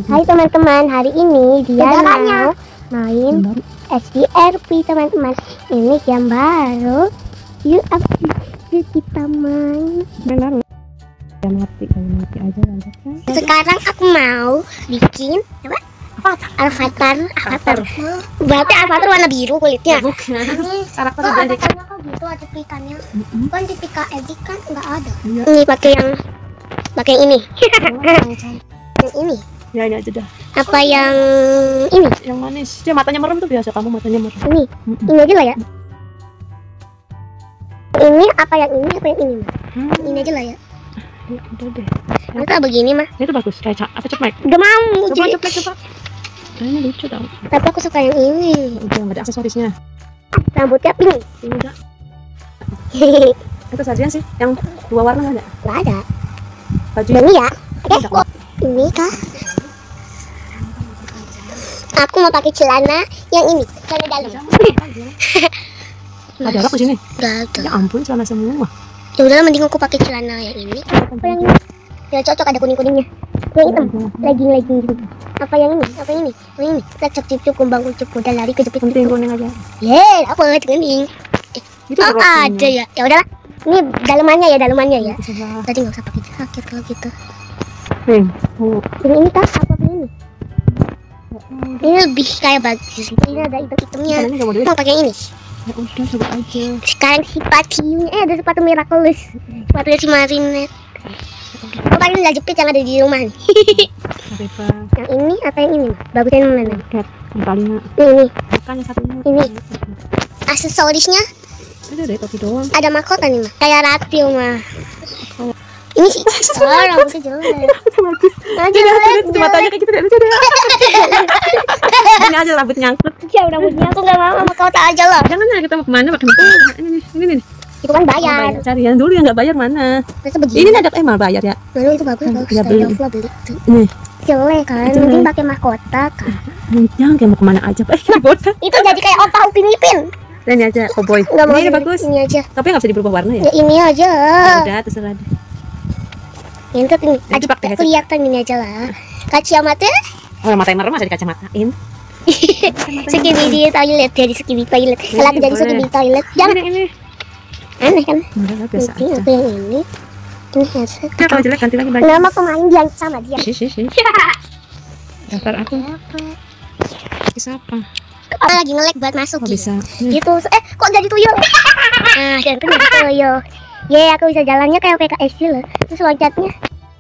Hai teman-teman, hari ini dia mau main SDRP teman-teman. Ini yang baru. Yuk kita main. Benar. Mati aja lanjutkan. Sekarang aku mau bikin apa? Avatar. Berarti avatar warna biru kulitnya. Bukan. Karakter avatarnya kok gitu ada pikannya. Kan di pika edit kan nggak ada. Ini pakai yang ini. Yang ini. Ya ini aja dah. Apa yang ini? Yang manis. Dia matanya merem tuh biasa kamu matanya merem. Ini aja lah ya. Ini apa yang ini? Apa yang ini? Ini aja lah ya. Ya udah deh. Masa begini mah? Itu bagus. Kayak apa cepmek? Gak mau. Coba. Kayaknya lucu tau. Tapi aku suka yang ini. Udah nggak ada aksesorisnya. Rambutnya pink. Ini enggak. Itu saja sih. Yang dua warna nggak ada? Nggak ada. Baju ini ya. Ini kah? Aku mau pakai celana yang ini, celana dalam. Ada rok di sini? Nggak ada. Ya ampun, celana semua. Ya udahlah, mending aku pakai celana yang ini. Apa yang ini? Ya cocok, ada kuning-kuningnya. Yang hitam, legging gitu. Apa yang ini? Apa yang ini? Apa yang ini? Cep kumbang ucup udah lari ke jepit kuning aja. Apa kuning? Itu ada ya. Ya udahlah. Ini dalamannya ya. Tadi nggak usah pakai jaket kalau gitu. Ini kah? Apa ini? Ini lebih kayak bagus. Ini ada hitamnya. Mau pakai ini? Ya udah, coba aja. Sekarang sepatunya, ada sepatu Miraculous. Sepatunya si Marinette. Oh, paling nggak jepit yang ada di rumah nih. Yang ini apa yang ini? Bagusnya yang mana? Yang paling ini. Bukan yang satunya. Ini. Aksesorisnya? Ada deh, topi doang. Ada mahkota nih mah. Kayak Ratio mah. Ini sih. Oh, rambutnya jelek. Bagus. Matanya kayak gitu deh, lucu deh. Ini aja rambut nyangkut. Ya rambutnya aku nggak mau, mahkota aja loh. Jangan ya, kita mau kemana pakai mahkota? Ini nih. Itu kan bayar. Cari yang dulu yang nggak bayar mana? Ini ada emang bayar ya? Mana itu bagus. Ya beli. Nih. Jelek kan, mending pakai mahkota kan. Jangan kayak mau kemana aja, Itu jadi kayak opa Upin Ipin. Ini aja, cowboy. Ini bagus. Ini aja. Tapi nggak bisa diubah warna ya? Ya ini aja. Ya udah, terserah deh. Ini aja kelihatan ini aja lah. Kacamata? Oh, mata yang merem masih dikacamatain. Skibidi toilet, jadi skibidi toilet. Kalau aku jadi skibidi toilet, jangan ini. Aneh kan? Enggak, biasa aja. Aku yang ini. Ini headset. Nah, kalau jelek ganti lagi baju. Nama pemain yang sama dia. Daftar aku. Siapa? Orang lagi nge-lag buat masuk gitu. Bisa. Gitu. Kok jadi tuyul? Nah, dan itu jadi tuyul. Aku bisa jalannya kayak PKS loh. Terus loncatnya.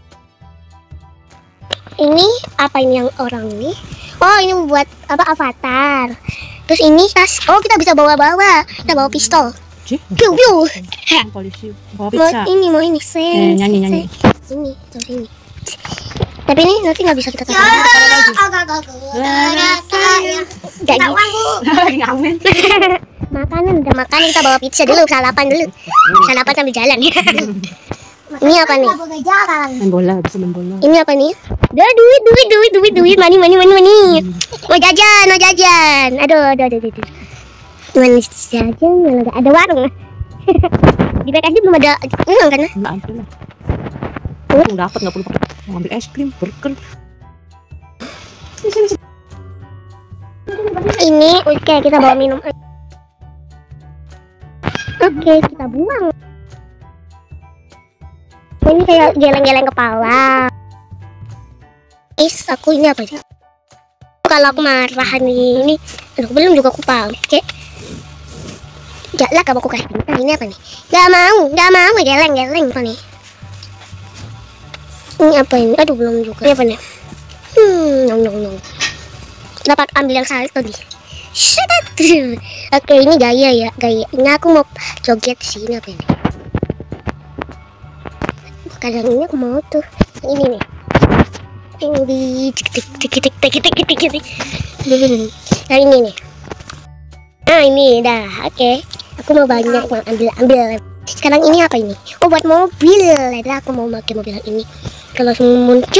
Ini apa ini yang orang ini? Oh, ini buat apa avatar. Terus ini tas. Oh, kita bisa bawa-bawa. Kita bawa pistol. Piu. Polisi. Bawa pizza. Mau ini. Nyanyi. Ini, terus ini. Tapi ini nanti nggak bisa kita taruh. Lagi ngamen. Makanan kita bawa pizza dulu, sarapan sambil jalan. Ini apa nih? Main bola, bisa main bola. Ini apa nih? Duit, money. Mau jajan. Aduh. Manis jajan, malah gak ada warung. Di BKJ belum ada uang kan? Nggak ada lah. Dapat nggak perlu mau ambil es krim, burger. Ini oke, kita bawa minum. Oke, kita buang. Ini kayak geleng-geleng kepala. Aku ini apa sih? Kalau aku marah ini, belum juga aku pakai. Lah, kamu aku kasih bintang. Ini apa nih? Gak mau geleng-geleng apa nih? Ini apa ini? Aduh, belum juga. Ini apa nih? No. Dapat ambil yang salah tadi. Oke, ini gaya ya, gaya. Ini aku mau joget sih. Ini apa ini? Kadang ini aku mau tuh. Ini nih. Ini tik. Nah, ini nih. Nah, ini dah. Oke. Aku mau banyak yang ambil. Sekarang ini apa ini? Oh, buat mobil. Lihatlah, aku mau pakai mobil yang ini. Kalau muncul,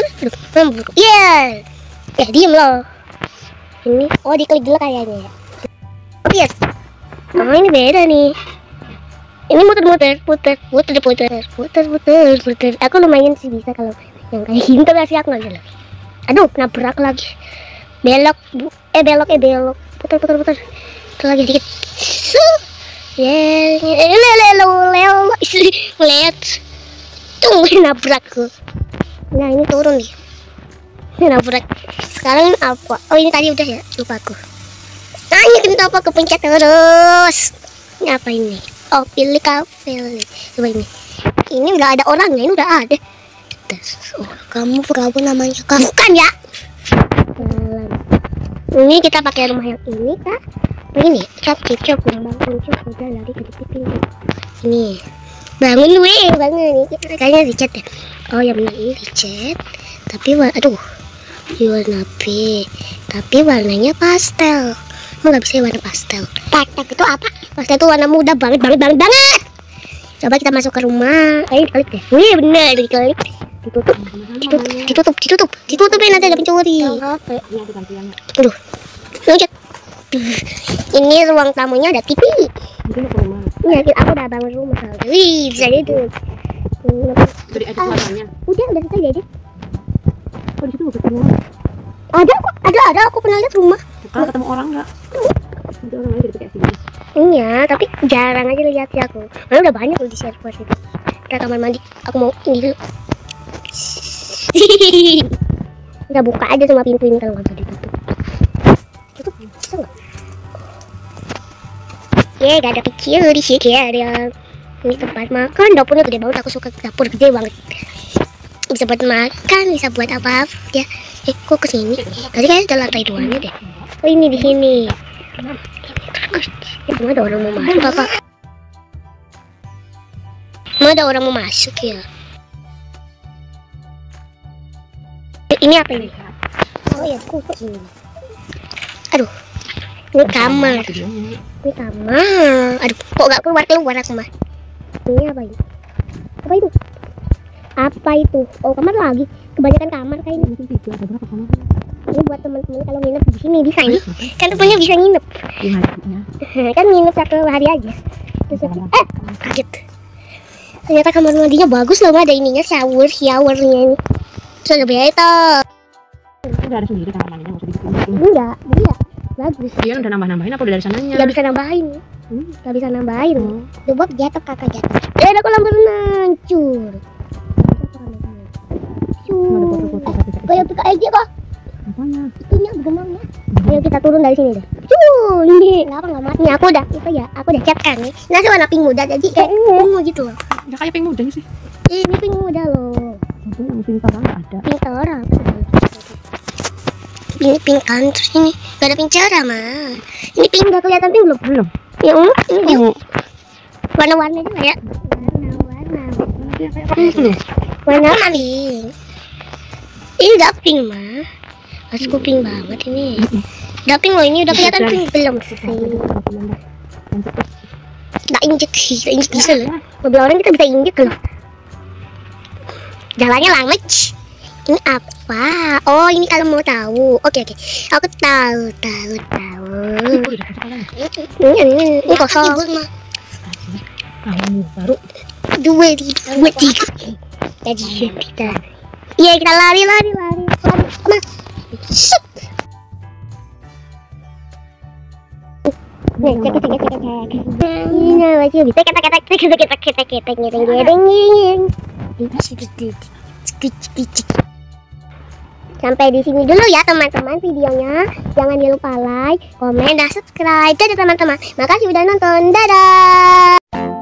diem loh. Ini, diklik dulu kayaknya. Lihat. Oh, ini beda nih. Ini muter. Aku lumayan sih bisa kalau yang kayak gini, tapi aku nggak bisa. Aduh, nabrak lagi. Belok, belok. Putar. Putar lagi dikit. Lihat. Tuh, nabrak ke. Nah, ini turun nih. Ini nabrak. Sekarang apa? Oh, ini tadi udah ya, lupa aku. Nah, ini kenapa kepencet terus? Ini apa ini? Oh, pilih kafe. Coba ini. Ini udah ada orangnya, ini udah ada. Oh, kamu namanya kamu kan ya? Ini kita pakai rumah yang ini kak. Ini kita bangun udah lari ke pintu. Ini bangun bangun. Kita kayaknya dicat ya. Oh ya benar, ini dicat. Tapi aduh, warna B. Tapi warnanya pastel. Nggak bisa warna pastel. Pastel itu apa? Pastel itu warna muda banget. Coba kita masuk ke rumah. Ayo diklik deh. Wih bener, diklik. Ditutupin nanti ada pencuri. Aduh, lanjut. Ini ruang tamunya ada TV. Iya, aku udah bangun rumah. Wih, bisa itu. Udah selesai jadi. Oh, di situ nggak ketemu. Ada. Aku pernah lihat rumah. Kalau ketemu orang nggak? Ada orang lain kayak sini. Iya, tapi jarang aja lihat ya aku. Karena udah banyak loh di server itu. Kita kamar mandi. Aku mau ini dulu. Udah buka aja semua pintu ini kalau nggak bisa ditutup. Tutup bisa nggak? Ya, gak ada kecil di sini ya. Ini tempat makan. Dapurnya gede banget. Aku suka dapur gede banget. Bisa buat makan, bisa buat apa-apa ya. Kok kesini? Tadi kayaknya ada lantai 2-nya deh. Oh, ini di sini. Cuma ada orang mau masuk apa? Ada orang mau masuk ya. Ini apa ini? Oh ya, kuku ini. Aduh, ini kamar. Ini kamar. Aduh, kok gak keluar aku mah. Ini apa ini? Apa itu? Oh, kamar lagi. Kebanyakan kamar kayak ini. Ini buat teman-teman kalau nginep di sini bisa nih. Kan rupanya bisa nginep. Kan nginep 1 hari aja. Terus kaget. Ternyata kamar mandinya bagus loh, ada ininya showernya ini. Sudah beta. Udah ada sendiri kamar mandinya, nggak usah dibikin. Enggak, iya. Bagus. Dia udah nambah-nambahin apa udah dari sananya? Gak bisa nambahin. Gak bisa nambahin. Coba jatuh kakak jatuh. Ada kolam renang, cur. Kayak buka aja kok. Apanya? Itunya bagaimana? Ayo kita turun dari sini deh. Ini kenapa nggak mati? Aku udah cat kan nih. Nasi warna pink muda jadi kayak ungu gitu loh. Ya kayak pink mudanya sih. Ini pink muda loh. Itu yang pink terang ada. Pink cerah. Ini pink kan, terus ini gak ada pink cerah mah. Ini pink udah kelihatan pink belum? Belum. Ya ini warna-warna juga ya. Warna pink. Ini udah pink mah. Masku pink banget ini. Udah pink loh, ini udah kelihatan pink belum sih? Nggak injek bisa loh. Mobil orang kita bisa injek loh. Jalannya lama. Ini apa? Oh, ini kalau mau tahu. Oke. Aku tahu. Ini kosong. Baru 2, 3. Jadi kita. Iya, kita lari. Shit. Nih, cek. Ini masih bisa Sampai di sini dulu ya teman-teman videonya. Jangan lupa like, komen, dan subscribe. Dadah teman-teman. Makasih udah nonton. Dadah.